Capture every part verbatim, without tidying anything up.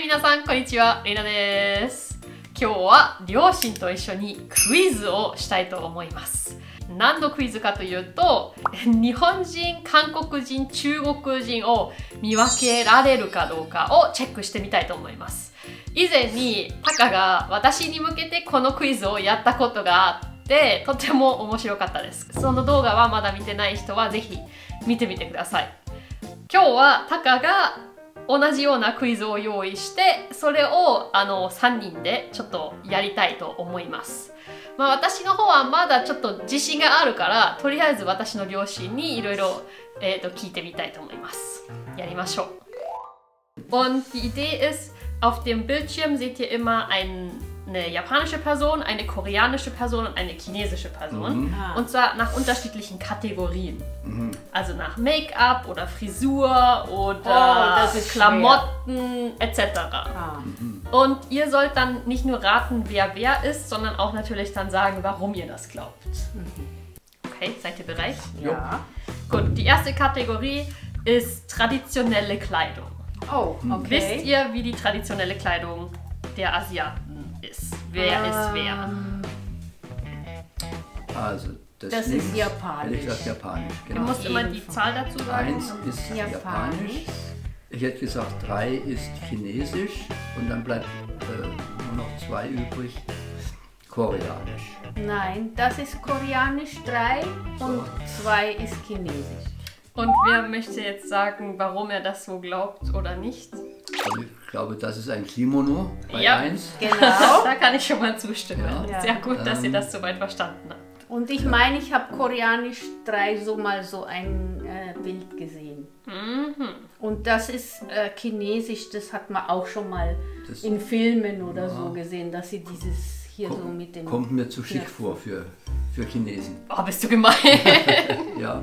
皆さんこんにちは、レイナです。今日は両親と一緒にクイズをしたいと思います。何のクイズかというと、日本人、韓国人、中国人を見分けられるかどうかをチェックしてみたいと思います。以前にタカが私に向けてこのクイズをやったことがあって、とても面白かったです。その動画はまだ見てない人はぜひ見てみてください。今日はタカが同じようなクイズを用意して、それをあのさんにんでちょっとやりたいと思います。まあ、私の方はまだちょっと自信があるから、とりあえず私の両親にいろいろ聞いてみたいと思います。やりましょう。Und die Idee ist, auf dem Bildschirm seht ihr immer ein, eine japanische Person, eine koreanische Person und eine chinesische Person. Mhm. Und zwar nach unterschiedlichen Kategorien. Mhm. Also nach Make-up oder Frisur oder oh, Klamotten et cetera. Ah. Mhm. Und ihr sollt dann nicht nur raten, wer wer ist, sondern auch natürlich dann sagen, warum ihr das glaubt. Mhm. Okay, seid ihr bereit? Ja. Gut, die erste Kategorie ist traditionelle Kleidung. Oh, okay. Wisst ihr, wie die traditionelle Kleidung der Asiaten ist? Wer ähm, ist wer? Also, das, das ist japanisch. Das ist japanisch, genau. Du musst immer die Zahl dazu sagen. Eins ist japanisch. japanisch. Ich hätte gesagt, drei ist chinesisch und dann bleibt äh, nur noch zwei übrig. Koreanisch. Nein, das ist koreanisch, drei so. Und zwei ist chinesisch. Und wer möchte jetzt sagen, warum er das so glaubt oder nicht? Also ich glaube, das ist ein Kimono bei ja, eins. Genau. Da kann ich schon mal zustimmen. Ja. Sehr gut, dass ähm, ihr das soweit verstanden habt. Und ich ja. meine, ich habe koreanisch drei so mal so ein äh, Bild gesehen. Mhm. Und das ist äh, chinesisch, das hat man auch schon mal das, in Filmen oder ja. so gesehen, dass sie dieses hier Komm, so mit dem... Kommt mir zu schick ja. vor für, für Chinesen. Oh, bist du gemein. Ja.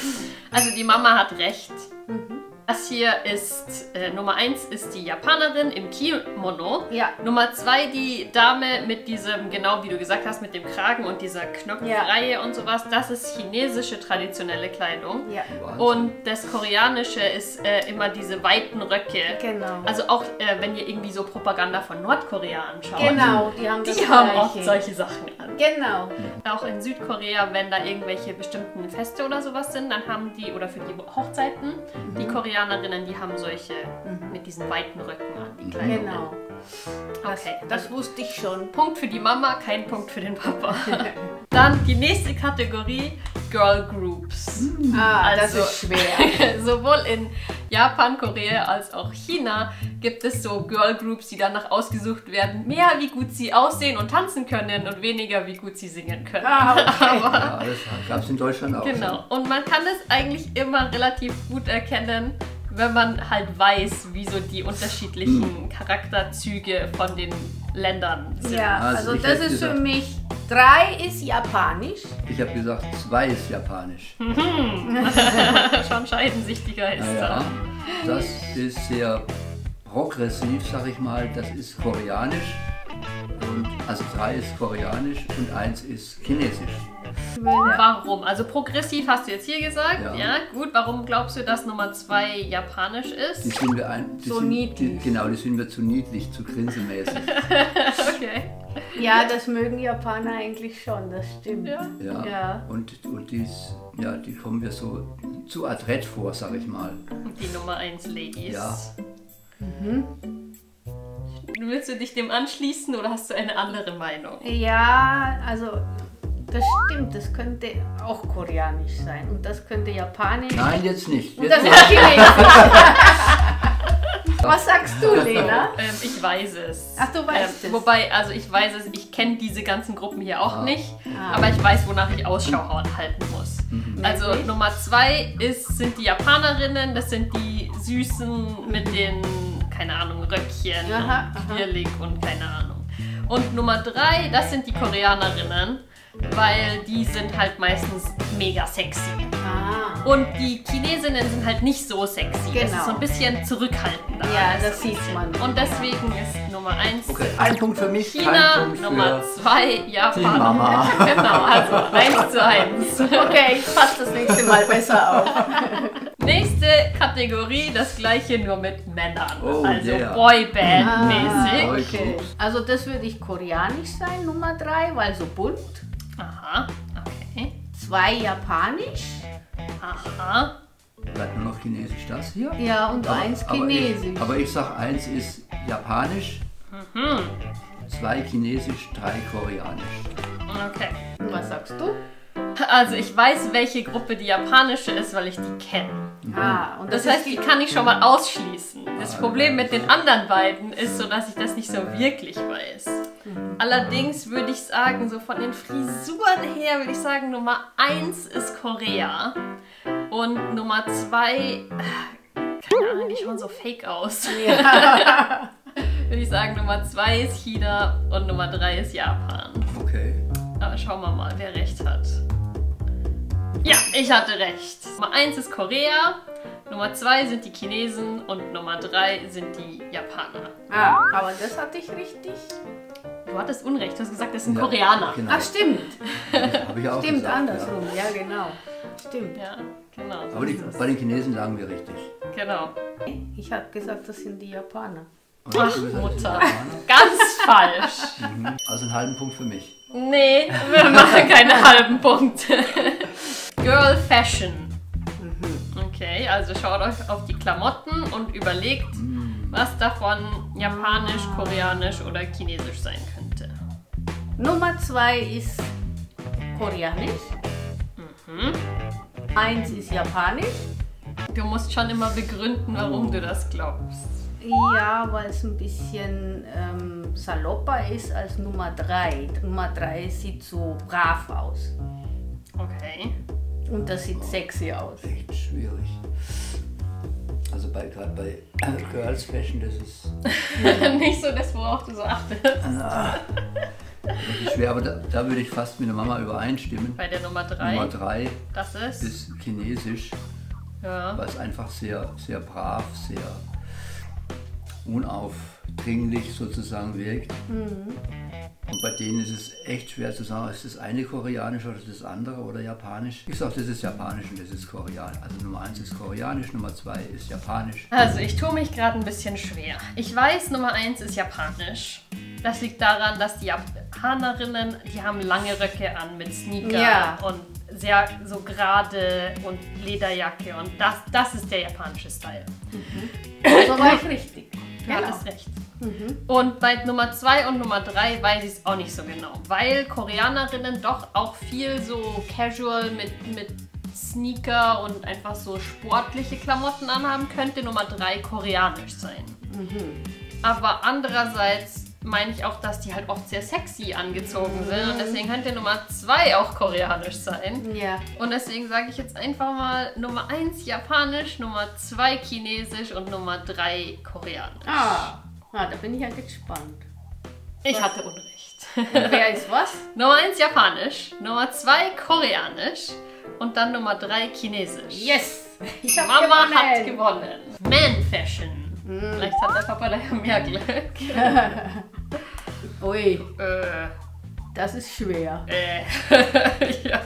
Also die Mama hat recht. Mhm. Das hier ist, äh, Nummer eins ist die Japanerin im Kimono. Ja. Nummer zwei die Dame mit diesem, genau wie du gesagt hast, mit dem Kragen und dieser Knopfreihe ja. und sowas. Das ist chinesische traditionelle Kleidung. Ja. Und das Koreanische ist äh, immer diese weiten Röcke. Genau. Also auch äh, wenn ihr irgendwie so Propaganda von Nordkorea anschaut. Genau, die haben, die das haben Gleiche. oft solche Sachen an. Genau. Auch in Südkorea, wenn da irgendwelche bestimmten Feste oder sowas sind, dann haben die, oder für die Hochzeiten, mhm. die Koreanerinnen, die haben solche mhm. mit diesen weiten Röcken an, die Kleidung. Genau. Okay, das, das wusste ich schon. Punkt für die Mama, kein Punkt für den Papa. Dann die nächste Kategorie, Girl Groups. Ah, also, das ist schwer. Sowohl in Japan, Korea als auch China gibt es so Girl Groups, die danach ausgesucht werden, mehr wie gut sie aussehen und tanzen können und weniger wie gut sie singen können. Ah, okay. Aber, ja, das gab es in Deutschland auch. Genau. Und man kann es eigentlich immer relativ gut erkennen, wenn man halt weiß, wie so die unterschiedlichen hm. Charakterzüge von den Ländern sind. Ja, also, also das ist gesagt, für mich, drei ist japanisch. Ich habe gesagt, zwei ist japanisch. Schon scheidensichtiger ist ja, da. Das ist sehr progressiv, sag ich mal, das ist koreanisch. Und, also drei ist koreanisch und eins ist chinesisch. Warum? Also progressiv hast du jetzt hier gesagt. Ja, ja gut. Warum glaubst du, dass Nummer zwei japanisch ist? Die sind wir ein, die so sind, niedlich. Die, genau, die sind wir zu niedlich, zu grinsemäßig. Okay. Ja, das mögen Japaner eigentlich schon, das stimmt. Ja. Ja. ja. Und, und dies, ja, die kommen mir so zu adrett vor, sag ich mal. Die Nummer eins Ladies. Ja. Mhm. Willst du dich dem anschließen oder hast du eine andere Meinung? Ja, also das stimmt, das könnte auch koreanisch sein und das könnte japanisch. Nein, jetzt nicht. Und Jetzt das nicht. ist chinesisch. Was sagst du, Lena? Ähm, ich weiß es. Ach, du weißt ähm, es. Wobei, also ich weiß es, ich kenne diese ganzen Gruppen hier auch ah. nicht, ah. aber ich weiß, wonach ich Ausschau halten muss. Mhm. Also Wirklich? Nummer zwei ist, sind die Japanerinnen, das sind die Süßen mit den, keine Ahnung, Röckchen, aha, und quirlig und keine Ahnung. Und Nummer drei, das sind die Koreanerinnen, weil die sind halt meistens mega sexy. Ah. Und die Chinesinnen sind halt nicht so sexy. Genau. Das ist so ein bisschen zurückhaltender. Ja, Also das sieht man. Und deswegen ist Nummer eins Okay, ein Punkt für mich, China, ein Punkt Nummer für zwei Japan. die Mama. Genau, also eins zu eins. Okay, ich passe das nächste Mal besser auf. Nächste Kategorie, das gleiche nur mit Männern. Oh, also yeah. Boyband-mäßig. Ah, okay. Also das würde ich koreanisch sein, Nummer drei, weil so bunt. Aha, okay. Zwei japanisch. Aha. Bleibt nur noch Chinesisch das hier? Ja, und Aber- eins aber Chinesisch. Ich, aber ich sag, eins ist Japanisch, Mhm. zwei Chinesisch, drei Koreanisch. Okay. Und was sagst du? Also ich weiß, welche Gruppe die japanische ist, weil ich die kenne. Ah, und Das das, heißt, die kann ich schon mal ausschließen. Das Problem mit den anderen beiden ist so, dass ich das nicht so wirklich weiß. Allerdings würde ich sagen, so von den Frisuren her würde ich sagen, Nummer eins ist Korea und Nummer zwei, äh, keine Ahnung, die schauen so fake aus. Ja. Würde ich sagen, Nummer zwei ist China und Nummer drei ist Japan. Okay. Aber schauen wir mal, wer recht hat. Ja, ich hatte recht. Nummer eins ist Korea, Nummer zwei sind die Chinesen und Nummer drei sind die Japaner. Ah, aber das hatte ich richtig. Du hattest Unrecht, du hast gesagt, das sind Ja, Koreaner. Genau. Ach, stimmt. Habe ich auch Stimmt, gesagt, andersrum. Ja, genau. Stimmt. Ja, genau. Ja. So Aber die, ist es. bei den Chinesen lagen wir richtig. Genau. Ich habe gesagt, das sind die Japaner. Und Ach, du bist halt Mutter. Japaner. Ganz falsch. Mhm. Also einen halben Punkt für mich. Nee, wir machen keine halben Punkte. Girl Fashion. Okay, also schaut euch auf die Klamotten und überlegt, was davon japanisch, koreanisch oder chinesisch sein könnte. Nummer zwei ist koreanisch. Mhm. Eins ist japanisch. Du musst schon immer begründen, warum du das glaubst. Ja, weil es ein bisschen ähm, salopper ist als Nummer drei. Nummer drei sieht so brav aus. Okay. Und das sieht sexy aus. Echt schwierig. Also bei, gerade bei äh, Girls Fashion, das ist Nicht so das, worauf du so achtest. wirklich schwer. Aber da, da würde ich fast mit der Mama übereinstimmen. Bei der Nummer drei. Nummer drei Das ist. ist Chinesisch, Ja. weil es einfach sehr, sehr brav, sehr unaufdringlich sozusagen wirkt. Und bei denen ist es echt schwer zu sagen, ist das eine koreanisch oder das andere oder japanisch. Ich sage, das ist japanisch und das ist koreanisch. Also Nummer eins ist koreanisch, Nummer zwei ist japanisch. Also ich tue mich gerade ein bisschen schwer. Ich weiß, Nummer eins ist japanisch. Das liegt daran, dass die Japanerinnen, die haben lange Röcke an mit Sneaker Ja. und sehr so gerade und Lederjacke und das, das ist der japanische Style. So war ich richtig. Du Genau. hattest recht. Und bei Nummer zwei und Nummer drei weiß ich es auch nicht so genau, weil Koreanerinnen doch auch viel so casual mit, mit Sneaker und einfach so sportliche Klamotten anhaben, könnte Nummer drei koreanisch sein. Aber andererseits meine ich auch, dass die halt oft sehr sexy angezogen sind und deswegen könnte Nummer zwei auch koreanisch sein. Ja. Und deswegen sage ich jetzt einfach mal Nummer eins japanisch, Nummer zwei chinesisch und Nummer drei koreanisch. Ah, ah, da bin ich ja gespannt. Ich hatte Unrecht. Und wer ist was? Nummer eins japanisch, Nummer zwei koreanisch und dann Nummer drei chinesisch. Yes! Ich hab Mama gewonnen. hat gewonnen. Man Fashion. Vielleicht hat der Papa da ja mehr Glück. Ui, äh, das ist schwer. äh, ja.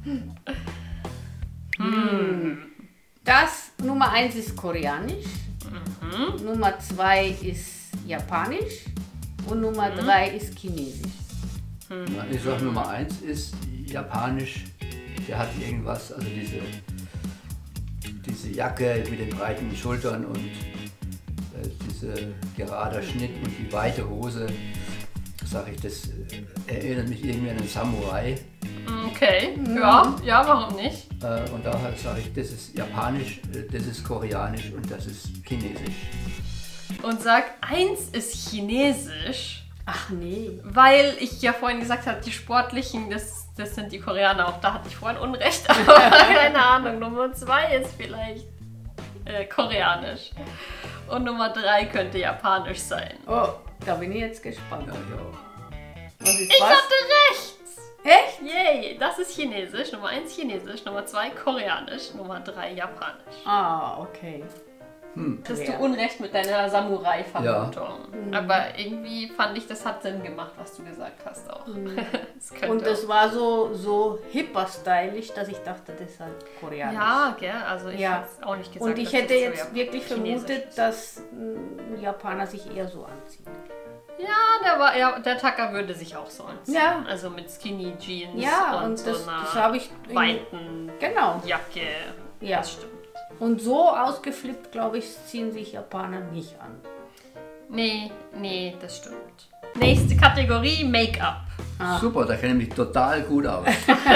Das Nummer eins ist koreanisch, Mhm. Nummer zwei ist japanisch und Nummer drei ist chinesisch. Ich sage, Nummer eins ist japanisch. Der hat irgendwas, also diese, diese Jacke mit den breiten Schultern und äh, dieser gerader Schnitt und die weite Hose. Sage ich, das äh, erinnert mich irgendwie an einen Samurai. Okay, ja, ja, warum nicht? Äh, und daher sage ich, das ist japanisch, äh, das ist koreanisch und das ist chinesisch. Und sag, eins ist chinesisch, Ach nee. weil ich ja vorhin gesagt habe, die sportlichen, das, das sind die Koreaner. Auch da hatte ich vorhin Unrecht, aber keine Ahnung. Nummer zwei ist vielleicht äh, koreanisch. Und Nummer drei könnte japanisch sein. Oh, da bin ich jetzt gespannt. Ja, ich auch. Was ist Ich was? hatte recht! Echt? Yay! Das ist chinesisch. Nummer eins chinesisch, Nummer zwei koreanisch, Nummer drei japanisch. Ah, okay. Hm. Hast du Unrecht mit deiner Samurai-Vermutung. Ja. Aber irgendwie fand ich, das hat Sinn gemacht, was du gesagt hast auch. Mhm. Das und es war so, so hipper-stylisch, dass ich dachte, das ist halt koreanisch. Ja, gell? Also ich ja. hätte es auch nicht gesagt. Und ich hätte jetzt so wirklich vermutet, ist. dass ein Japaner sich eher so anziehen. Ja, der, war, ja, der Tucker würde sich auch so anziehen. Ja. Also mit Skinny Jeans ja, und, und so das, einer das habe ich weiten genau. Jacke. Ja. Das stimmt. Und so ausgeflippt, glaube ich, ziehen sich Japaner nicht an. Nee, nee, das stimmt. Nächste Kategorie, Make-up. Ah. Super, da kenne ich mich total gut aus.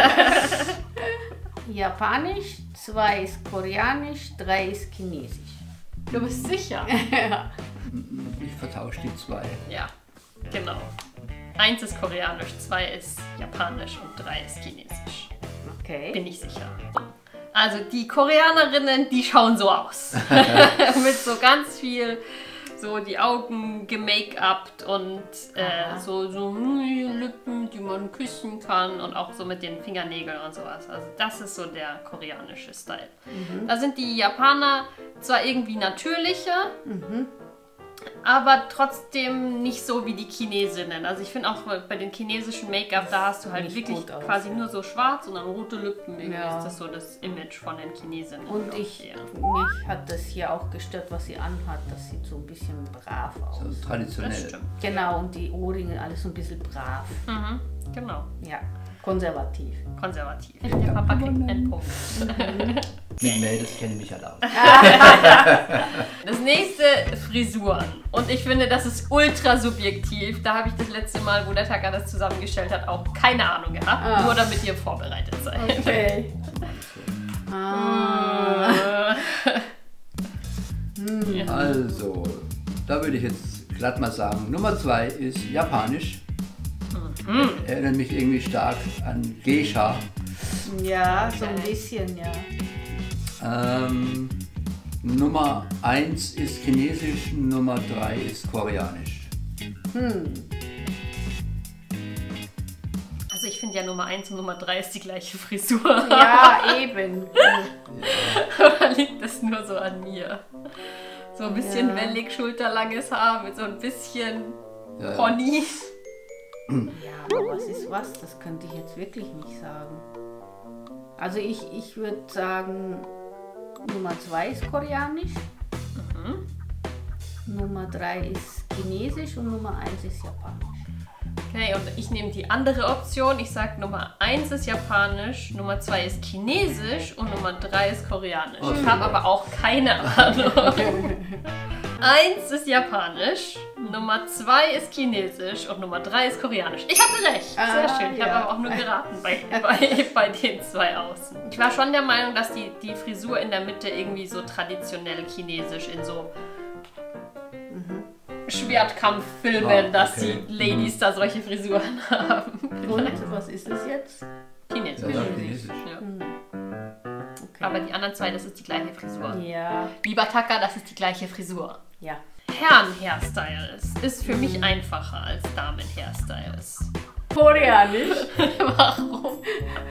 Japanisch, zwei ist koreanisch, drei ist chinesisch. Du bist sicher? Ja. Ich vertausche die zwei. Ja, genau. Eins ist koreanisch, zwei ist japanisch und drei ist chinesisch. Okay. Bin ich sicher. Also die Koreanerinnen, die schauen so aus. Mit so ganz viel, so die Augen gemake-upt und äh, so, so Lippen, die man küssen kann und auch so mit den Fingernägeln und sowas. Also das ist so der koreanische Style. Mhm. Da sind die Japaner zwar irgendwie natürlicher, mhm. aber trotzdem nicht so wie die Chinesinnen. Also ich finde auch bei den chinesischen Make-up, da hast du halt wirklich quasi nur so schwarz und dann rote Lippen. Irgendwie ja. ist das so das Image von den Chinesinnen. Und ich, mich hat das hier auch gestört, was sie anhat. Das sieht so ein bisschen brav aus. So traditionell. Das stimmt. Genau, und die Ohrringe, alles so ein bisschen brav. Mhm, genau. Ja, konservativ. Konservativ. Der Papa kriegt einen Punkt. Mit Mädels kenne ich mich halt aus. Das nächste, Frisuren. Und ich finde, das ist ultra subjektiv. Da habe ich das letzte Mal, wo der Tucker das zusammengestellt hat, auch keine Ahnung gehabt. Ah. Nur damit ihr vorbereitet seid. Okay. ah. Also, da würde ich jetzt glatt mal sagen, Nummer zwei ist japanisch. Mhm. Erinnert mich irgendwie stark an Geisha. Ja, so ein bisschen, ja. Ähm, Nummer eins ist chinesisch, Nummer drei ist koreanisch. Hm. Also ich finde ja Nummer eins und Nummer drei ist die gleiche Frisur. Ja, eben. Ja. Oder liegt das nur so an mir? So ein bisschen ja. wellig, schulterlanges Haar mit so ein bisschen ja, Pony. Ja, aber was ist was? Das könnte ich jetzt wirklich nicht sagen. Also ich, ich würde sagen, Nummer zwei ist koreanisch, mhm. Nummer drei ist chinesisch und Nummer eins ist japanisch. Okay, und ich nehme die andere Option. Ich sage, Nummer eins ist japanisch, Nummer zwei ist chinesisch und Nummer drei ist koreanisch. Okay. Ich habe aber auch keine Ahnung. eins ist japanisch, Nummer zwei ist chinesisch und Nummer drei ist koreanisch. Ich hatte recht, sehr ah, schön. Ich ja. habe aber auch nur geraten bei, bei, bei den zwei außen. Ich war schon der Meinung, dass die, die Frisur in der Mitte irgendwie so traditionell chinesisch in so mhm. Schwertkampffilmen, oh, dass okay. die Ladies mhm. da solche Frisuren haben. Und was ist das jetzt? Chinesisch. Ja, Chinesisch. Ja. Mhm. Okay. Aber die anderen zwei, das ist die gleiche Frisur. Ja. Lieber Tucker, das ist die gleiche Frisur. Ja. Herren-Hairstyles ist für mich einfacher als Damen-Hairstyles. Koreanisch. Warum?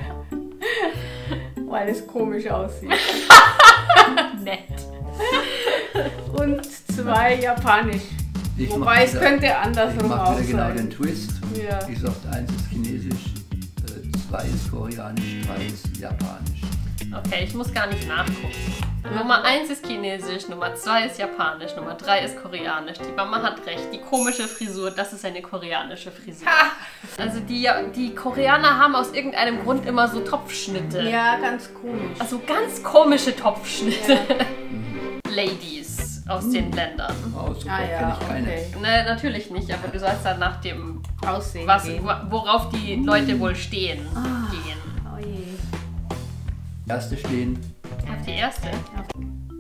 Weil es komisch aussieht. Nett. Und zwei japanisch. Ich Wobei es wieder, könnte andersrum auch sein. Ich mache genau den Twist. Ja. Ich sage, eins ist chinesisch, zwei ist koreanisch, drei ist japanisch. Okay, ich muss gar nicht nachgucken. Nummer eins ist chinesisch, Nummer zwei ist japanisch, Nummer drei ist koreanisch. Die Mama hat recht, die komische Frisur, das ist eine koreanische Frisur. Ha! Also die, die Koreaner haben aus irgendeinem Grund immer so Topfschnitte. Ja, ganz komisch. Also ganz komische Topfschnitte. Ja. Ladies aus mhm. den Ländern. Oh, super, ah, ja, ich keine. Okay. Ne, natürlich nicht, aber du sollst dann nach dem Aussehen was, gehen. Worauf die Leute wohl stehen, ah. gehen. Oh je. Erste stehen. Auf die erste? Auf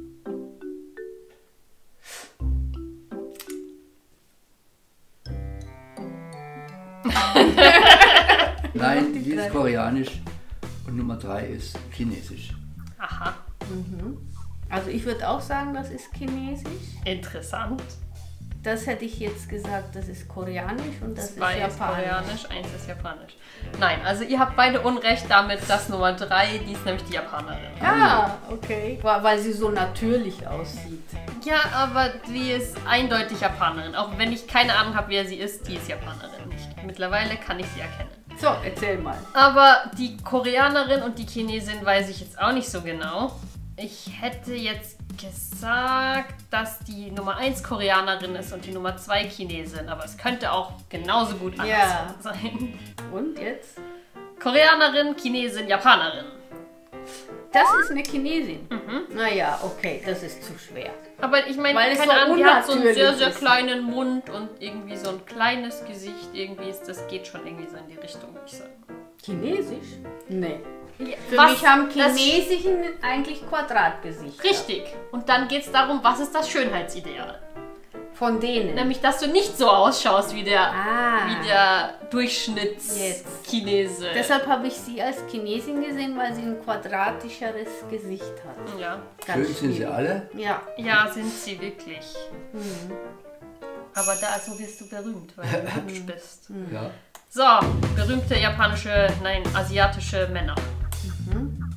Nein, die ist koreanisch und Nummer drei ist chinesisch. Aha. Mhm. Also ich würde auch sagen, das ist chinesisch. Interessant. das hätte ich jetzt gesagt, das ist koreanisch und das Zwei ist japanisch. ist koreanisch, eins ist japanisch. Nein, also ihr habt beide Unrecht damit, dass Nummer drei, die ist nämlich die Japanerin. Ah, okay. Weil sie so natürlich aussieht. Ja, aber die ist eindeutig Japanerin. Auch wenn ich keine Ahnung habe, wer sie ist, die ist Japanerin nicht. Mittlerweile kann ich sie erkennen. So, erzähl mal. Aber die Koreanerin und die Chinesin weiß ich jetzt auch nicht so genau. Ich hätte jetzt gesagt, dass die Nummer eins Koreanerin ist und die Nummer zwei Chinesin. Aber es könnte auch genauso gut andersrum Ja. sein. Und jetzt? Koreanerin, Chinesin, Japanerin. Das ist eine Chinesin. Mhm. Naja, okay, das ist zu schwer. Aber ich meine, Weil es keine so Ahnung, die hat so einen sehr, unnatürlich sehr ist. kleinen Mund und irgendwie so ein kleines Gesicht. Irgendwie ist das geht schon irgendwie so in die Richtung, würde ich sagen. Chinesisch? Nee. Für Was mich haben das- Chinesischen eigentlich Quadratgesichter. Richtig. Und dann geht es darum, was ist das Schönheitsideal? Von denen. Nämlich, dass du nicht so ausschaust wie der, ah. wie der Jetzt. Durchschnitts-Chinese. Deshalb habe ich sie als Chinesin gesehen, weil sie ein quadratischeres Gesicht hat. Ja. Schön sind sie schwierig. alle. Ja. ja, sind sie wirklich. Mhm. Aber da so wirst du berühmt, weil du hübsch bist. Ja. So, berühmte japanische, nein, asiatische Männer. Mhm.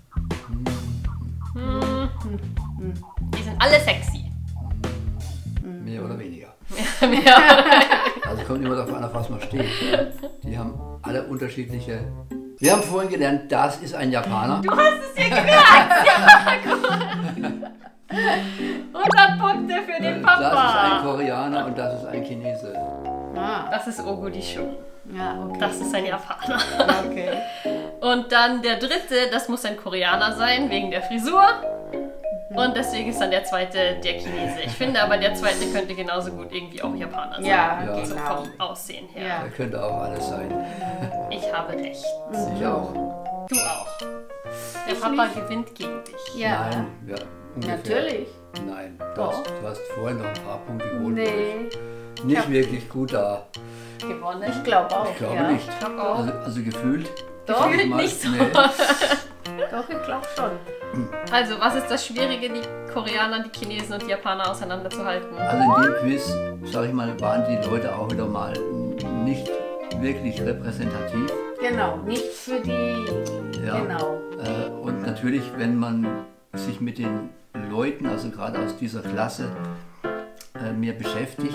Hm. Die sind alle sexy. Mehr oder weniger. Ja. Also kommt immer darauf an, auf was man steht. Die haben alle unterschiedliche. Wir haben vorhin gelernt, das ist ein Japaner. Du hast es dir gemerkt! Ja, hundert Punkte für den Das ist ein Papa. Koreaner und das ist ein Chinese. Ah. Das ist Ogodishu. Ja, okay. Das ist ein Japaner. Okay. Und dann der dritte, das muss ein Koreaner sein, wegen der Frisur. Und deswegen ist dann der zweite der Chinese. Ich finde aber, der zweite könnte genauso gut irgendwie auch Japaner sein. Ja, Ja. So genau. vom Aussehen her. Ja. Der könnte auch alles sein. Ich habe recht. Ich auch. Du auch. Der Papa gewinnt gegen dich. Ja. Nein, ja, ungefähr. Natürlich. Nein, du Doch. hast, du hast vorhin noch ein paar Punkte geholt. Nee. Nicht wirklich gut da. Gewonnen. Ich glaube auch. Ich glaube ja. nicht. Ich auch. Also, also gefühlt. Doch, sag ich Gefühlt mal, nicht so. Nee. Doch, ich glaube schon. Also, was ist das Schwierige, die Koreaner, die Chinesen und die Japaner auseinanderzuhalten? Also in dem Quiz, sag ich mal, waren die Leute auch wieder mal nicht wirklich repräsentativ. Genau, nicht für die. Ja. Genau. Äh, und natürlich, wenn man sich mit den Leuten, also gerade aus dieser Klasse, äh, mehr beschäftigt,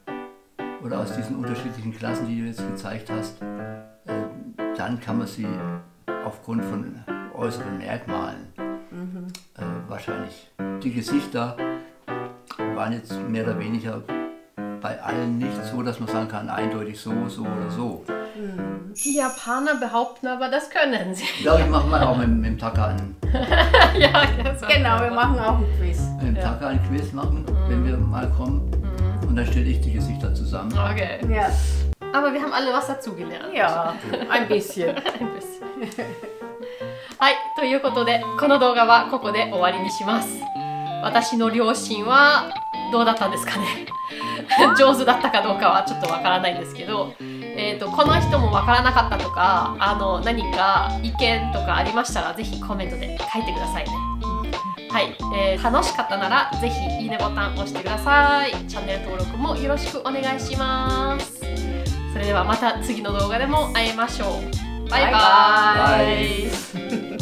oder aus diesen unterschiedlichen Klassen, die du jetzt gezeigt hast, äh, dann kann man sie aufgrund von äußeren Merkmalen Mhm. äh, wahrscheinlich. Die Gesichter waren jetzt mehr oder weniger bei allen nicht so, dass man sagen kann, eindeutig so, so oder so. Die Japaner behaupten aber, das können sie. Ich glaube, ich mache mal auch mit, mit dem Taka einen, Ja, das war Genau, wir wunderbar. machen auch ein Quiz. mit dem Taka einen Quiz machen, wenn wir mal kommen. Und dann stelle ich die Gesichter zusammen. Okay. Ja. Aber wir haben alle was dazugelernt. Ja, ein bisschen. Ein bisschen. はい、ということでこの動画はここで終わりにします。私の両親はどうだったんですかね上手だったかどうかはちょっとわからないんですけど、えー、とこの人もわからなかったとかあの何か意見とかありましたらぜひコメントで書いてくださいね。はい、えー楽しかったならぜひいいねボタン押してください。チャンネル登録もよろしくお願いします。それではまた次の動画でも会いましょう。バイバイ。 バイバイ